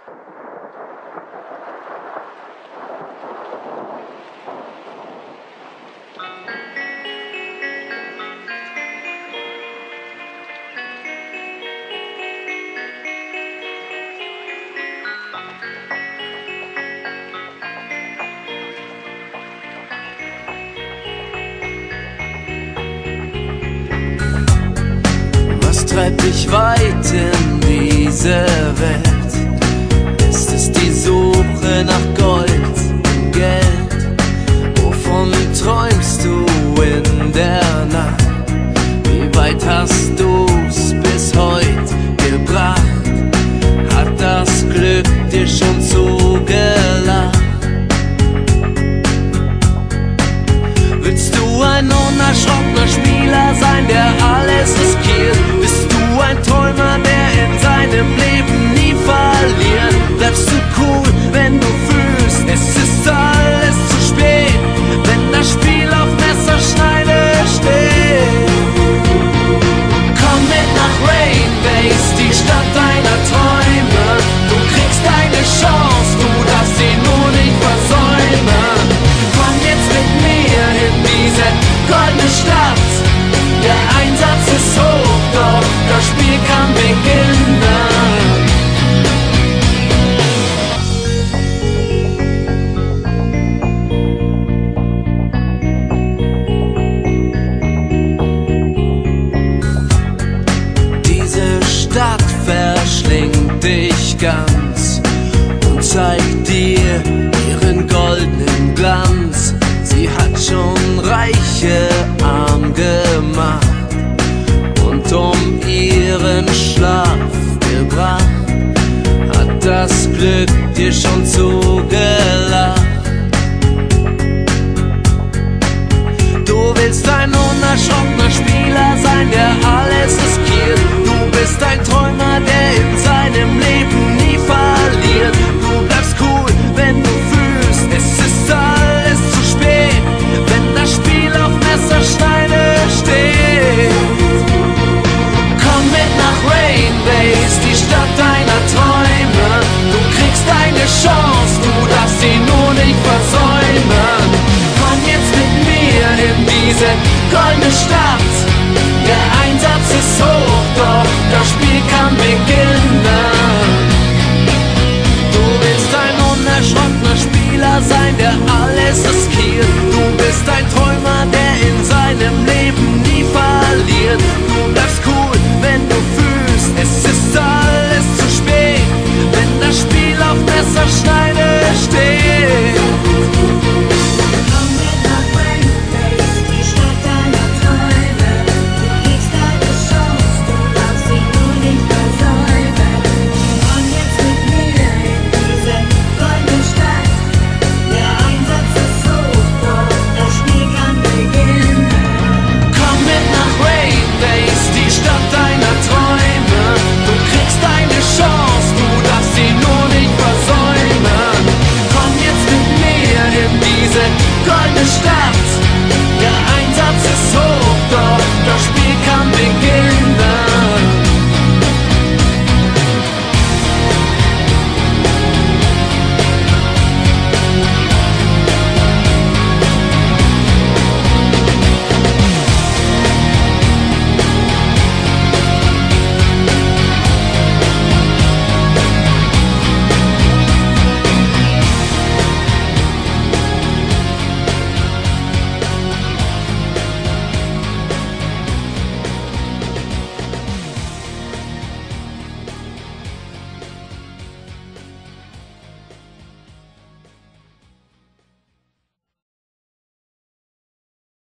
Treibt dich weit in diese Welt? Ist es die Suche nach Gold und Geld? Wovon träumst du in der Nacht? Wie weit hast du's bis heute gebracht? Hat das Glück dir schon zugelacht? Willst du ein unerschrockener Spieler sein, der alles riskiert? Bist du ein Träumer, der in seinem Leben nie verliert? Bleibst du cool, wenn du fühlst, es ist alles zu spät, wenn das Spiel auf Messerschneide steht? Komm mit nach Rainbase, die Stadt deiner Träume. Du kriegst deine Chance, du darfst sie nur nicht versäumen. Komm jetzt mit mir in diese goldene Stadt. Der Einsatz ist hoch, doch das Spiel kann beginnen. Diese Stadt verschlingt dich ganz und zeigt dir ihren goldenen Glanz. Sie hat schon Reiche arm gemacht und um ihren Schlaf gebracht. Hat das Glück dir schon zugelacht? Du willst ein unerschrockener Spieler sein, der alles riskiert. Du bist ein Träumer, der in